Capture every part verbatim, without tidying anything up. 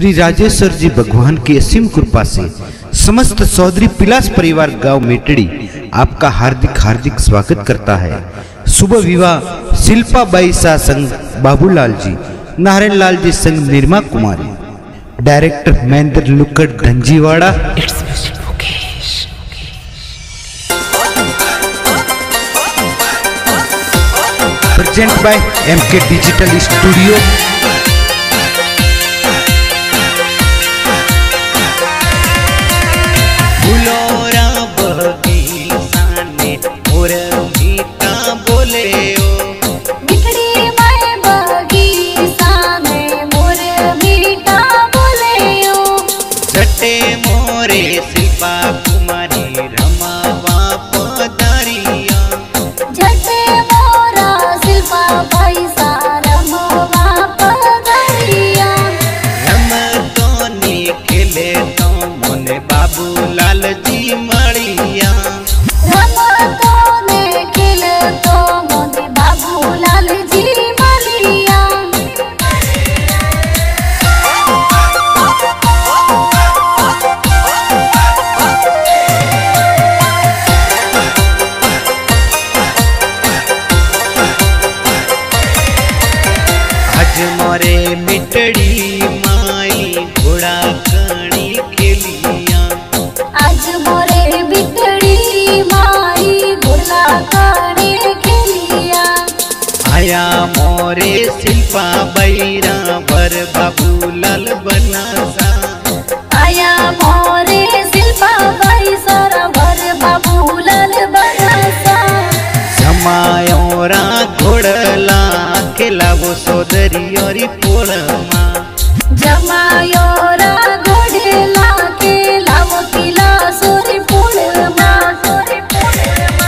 श्री राजेश्वर जी भगवान की असीम कृपा से समस्त चौधरी पिलास परिवार गांव मेटड़ी आपका हार्दिक हार्दिक स्वागत करता है। शुभ विवाह शिल्पा बाई शाह संग बाबूलाल जी, नारायण लाल जी संग Nirma Kumari, director Mahendra Lukkad Dhanjiwada. Present by M K digital studio. मोरे शिल्पा कुमारी रमावा पधारिया, झटे मोरा शिल्पा भाई सा रमावा पधारिया। रम तो नी खेले तो मोने बाबूलाल जी मड़िया, रम तो ने खेले तो मोने बाबूलाल जी मड़िया। मोरे मिटड़ी माई घोड़ा कणी खेलिया, आज मोरे बिटड़ी माई घोड़ा कणी खेलिया। आया मोरे शिल्पा बैरा भर बाबूलाल बनासा, आया मोरे शिल्पा भाई सारा भर बाबूलाल बनासा। जमायोरा घोड़ला खेलावो सोदरी और पोळमा, जमायोरा घोड़ेला खेलावो किला सोरी पोळमा, सोरी पोळमा।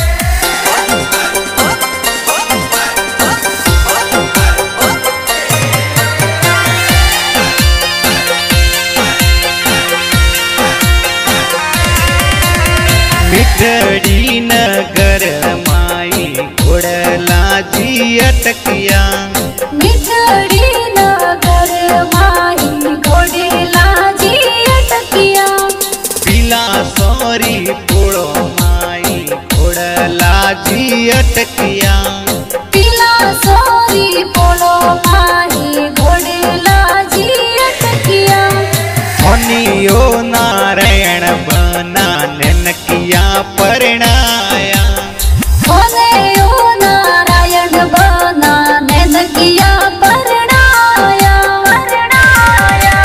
मिटड़ी नगर माई घोड़ला जी अटकिया, मिटड़ी नगर माई घोड़ेला जी अटकिया। पिला सोरी पोळो माई घोड़ला जी अटकिया, पिला सोरी पोळो माई घोड़ेला जी अटकिया। धनियो नारायण बना ननकिया परणाया, धनियो नारायण बना ननकिया परणाया, परणाया।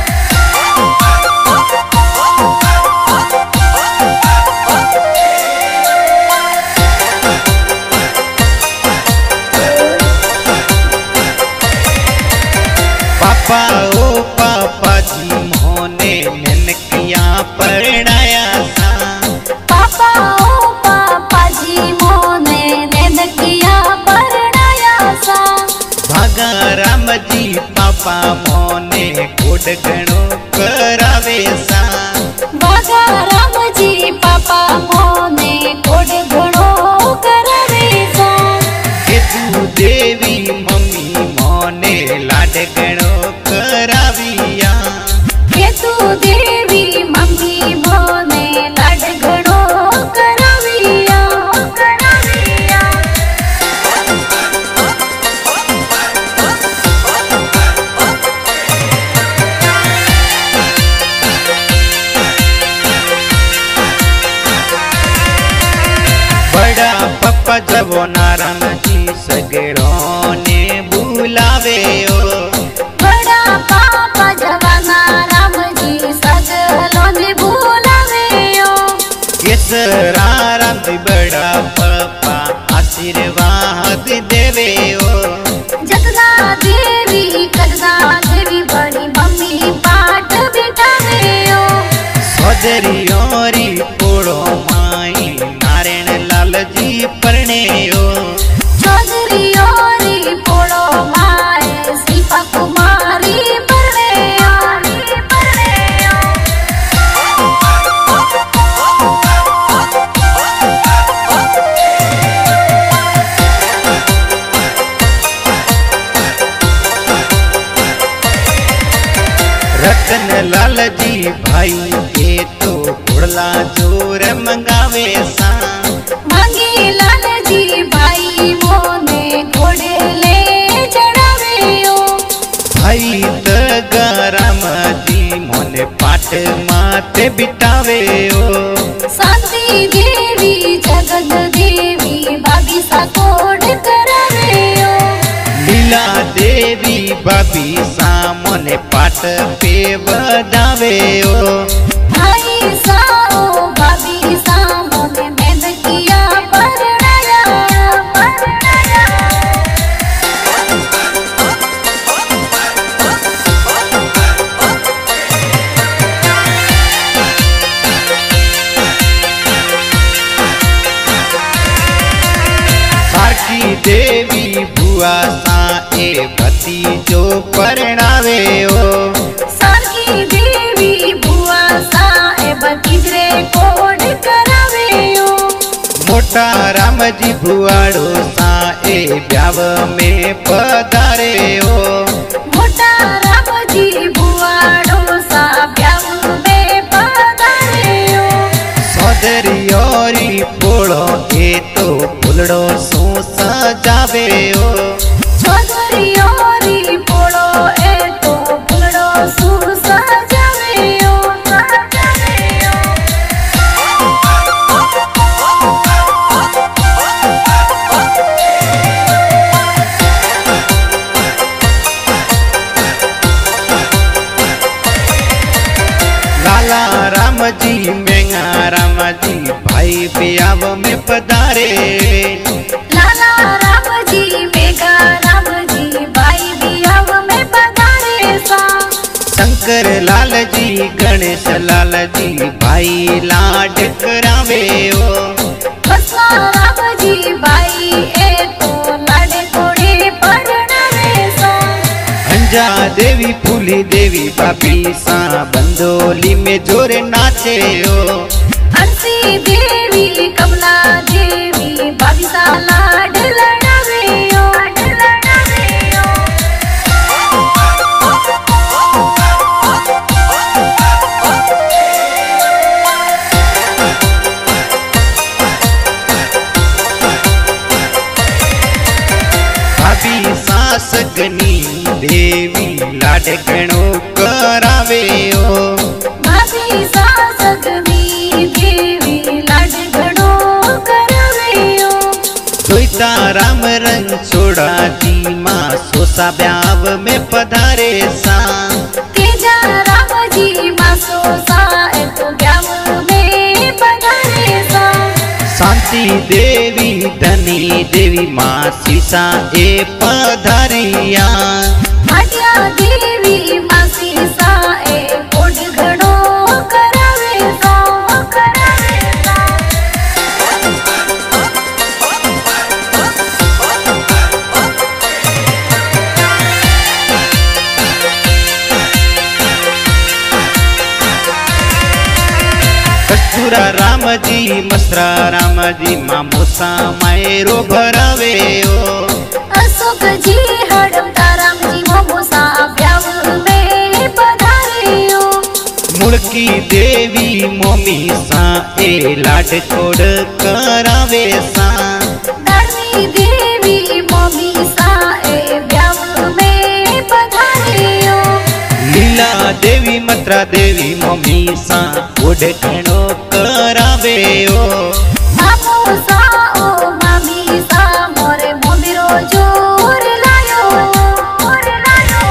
पापा ओ पापा जी मोने ननकिया परणाया सा, पापा ओ पापा जी मोने ननकिया परणाया सा। भागा राम जी पापा मोने कोड गणो करावे सा, भागा राम जी पापा मोने कोड गणो करावे सा। केतु देवी मम्मी मोने लाड गणो कराविया, केतु देवी मम्मी मोने लाड गणो कराविया, कराविया। बड़ा पप्पा जबो नारायण जी सगरों ने बुलावे ओ, बड़ा पापा जवाना राम जी सगलों ने बुलावे ओ। केसरा राम जी बड़ा पप्पा आशीर्वाद देवे ओ, जगदा देवी कजदा देवी बड़ी मम्मी पाठ बिठावे ओ। सोदरी ओरी पोळो माई नारायण लाल जी परणे ओ, चौधरी और रतन लाल जी भाई के तो घोड़ला जोर मंगावे सा मांगे लाल जी भाई मोने घोड़े ले चढ़ावे ओ भाई तगराम जी मोने पाट माथे बितावे ओ शांति देवी जगत देवी भाभी सा कोड करावे ओ लीला देवी भाभी सा मोने पाट पे बदावे ओ भाई साओ भाभी सा मोने मेहनत किया परणाया परणाया साकी देवी बुआ सा ए भतीजो परणावे ओ सारकी देवी बुआ सा ए भतीजरे कोड करावे ओ मोटा राम जी भुआड़ो सा ए ब्याव में पधारे ओ मोटा राम जी बुआड़ो सा ब्याह में पधारे ओ सौदरी औरी पोड़ो ए तो फुलड़ो सो सजावे ओ चौधरी औरी पोड़ो ए तो फुलड़ो सु सजावे ओ सजावे लाला राम जी मेंगा राम जी भाई ब्याव में पधारे लाला राम जी मेगा राम जी भाई बियाह में पधारे सा शंकर लाल जी गणेश लाल जी भाई लाड करावे ओ बसवा राम जी भाई ए तो लाडे कोड़े परणावे सा अंजा देवी फूली देवी भाभी सा बंदोली में जोरे नाचे ओ अंसी देवी कमला देवी भाभी सा लाड लड़ावे ओ लड़ावे ओ भाभी सास गनी देवी लाड गणो करावे ओ भाभी सा सगनी देवी लाड घड़ो करावे ओ सोईता राम रंग छोड़ा जी माँ सोसा ब्याव में पधारे सा तेजा राम जी मासो सा ए तो ब्याह में पधारे सा शांति देवी धनी देवी माँ सीसा ए पधारिया भाटिया देवी मासी सा ए कोड घड़ो करावे सा करावे सा कस्तूरा राम जी मसरा राम जी मामोसा मायरो भरावे ओ अशोक जी हड़मता राम जी मोमोसा ब्याह में पधारे ओ मुड़की देवी मोमी सा ए लाड कोड करावे सा धर्मी देवी मोमी सा ए ब्याह में पधारे ओ लीला देवी मत्रा देवी मोमी सा कोड घणो करावे ओ मामो सा ओ मामी सा मोरे मोमिरो जोर लायो जोर लायो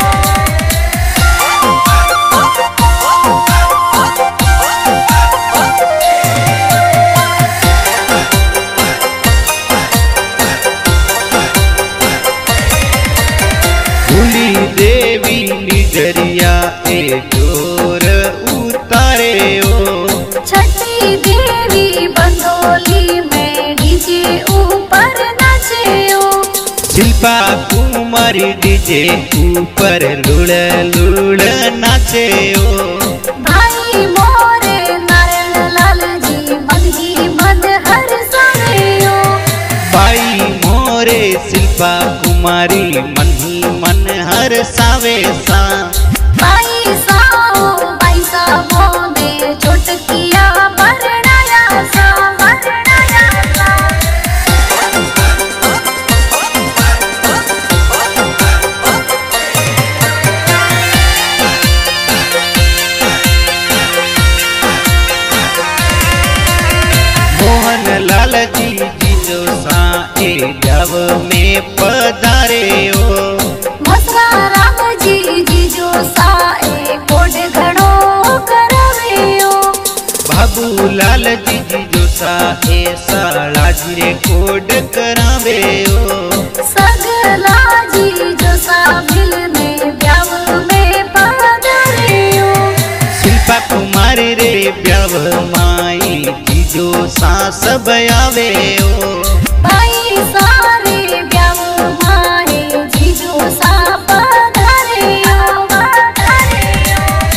भूली देवी निजरिया ए जोर उतारे ओ छठी देवी बंदोली में डीजे ऊपर नाचे ओ शिल्पा कुमारी डीजे ऊपर लुड़ लुड़ नाचे ओ भाई मोरे नारायण लाल जी मन ही मन हर सावे ओ भाई मोरे शिल्पा कुमारी मन ही मन हर सावे सा भाई सा सब आवे ओ भाई सारे ब्याह मारे जीजू सा पधारे ओ पधारे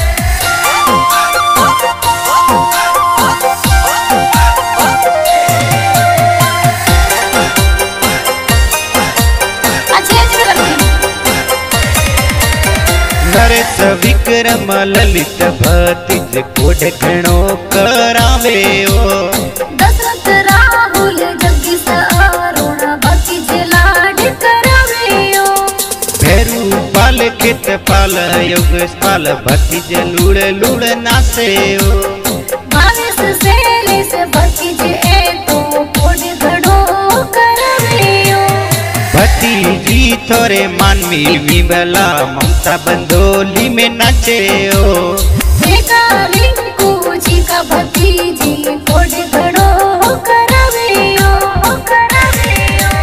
अच्छे अच्छे लगते नरेश विक्रम ललित भतीज कोड घणो करावे ओ दशरथ राहुल जगदीश अरुण भतीज लाड करावे ओ भैरू पाल खेत पाल योगेश पाल भतीज लूड़ लूड़ नाचे ओ भावेश शैलेश भतीज ए तो कोड घणो करावे ओ भतीजी थोरे मानवी विमला ममता बंदोली में नाचे ओ बेटा रिंकू जी का भतीजी कोड घणो करावे ओ करावे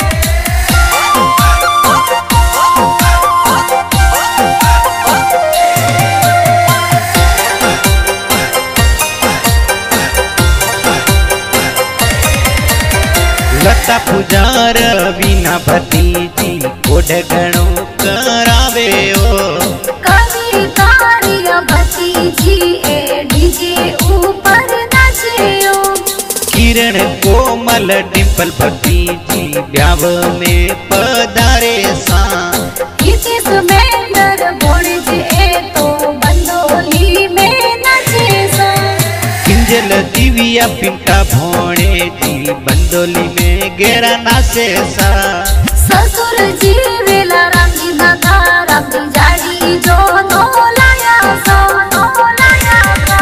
लता पुजार बिना भतीजी कोड घणो करावे ओ कवि कारिया भतीजी ए डीजे ऊपर नाचे ओ किरण कोमल डिम्पल भतीजी ब्याव में पधारे सा हितेश मेंदर बोणज ए तो बंदोली में नाचे सा किंजल दिव्या पिंटा भोणे जी बंदोली में गेरा नाचे सा ससुर जी वेला राम जी दादा राम जी जाड़ी जो नो लाया सा नो लाया सा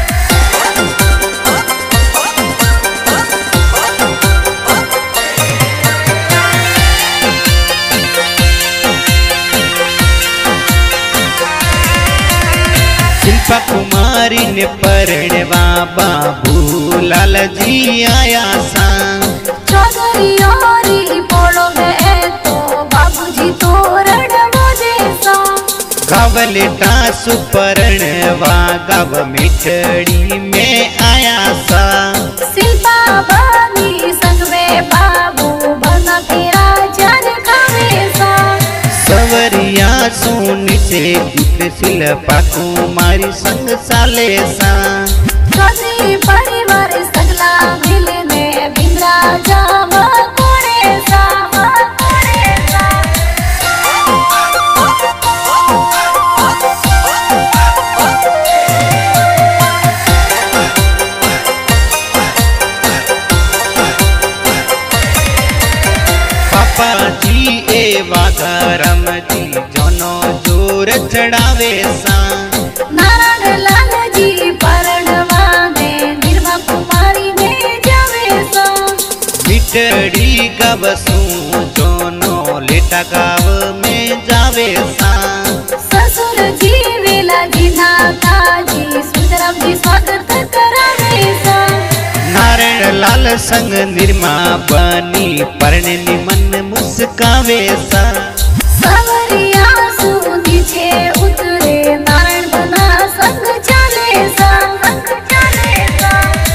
शिल्पा कुमारी ने परणवा बाबू लाल जी आया सा चौधरी औरी पोलो में तो बाबूजी तोरण मोजे सा गावले टासु परणवा गाव मिठड़ी में आया सा शिल्पा बानी संग में बाबू बना तेरा जान खावे सा सवरिया सोनी से पुत्र शिल्पा कुमारी संग साले सा चौधरी परिवार सगला मिलने बिंद्रा जाम कोड़े सा कोड़े सा पापा जी ए वाघरम जी जोनो जोर चढ़ावे सा नारायण लाल जी परणवा दे निर्मा कुमारी ने जावे सा मिठड़ी गवसू जोनो लेटा गाव में जावे सा ससुर जी वेला जी नाता जी सुंदरम जी स्वागत करावे सा नारायण लाल संग निर्मा बनी परणे निमन मुस्कावे सा सवरिया सु नीचे उतरे नारायण बना संग चले सा संग चले सा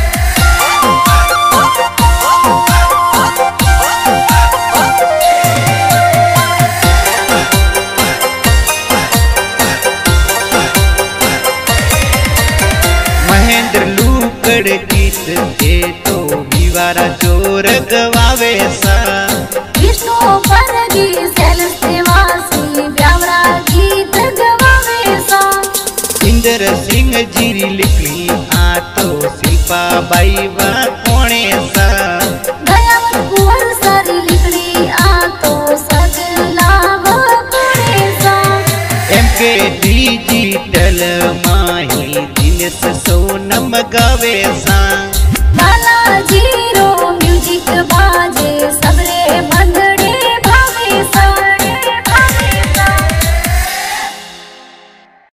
महेंद्र लूकड़ गीत के तो दीवारा जोर गवावे सा विष्णु परगी सैलस निवासी ब्यावरा गीत गवावे सा इंद्र सिंह जीरी लिखली आ तो शिल्पा बाई वा कोणे सा दयावत कुंवर सारी लिखड़ी आ तो सगला वो कोड़े सा एम के डिजिटल माही दिनेश सोनम गावे सा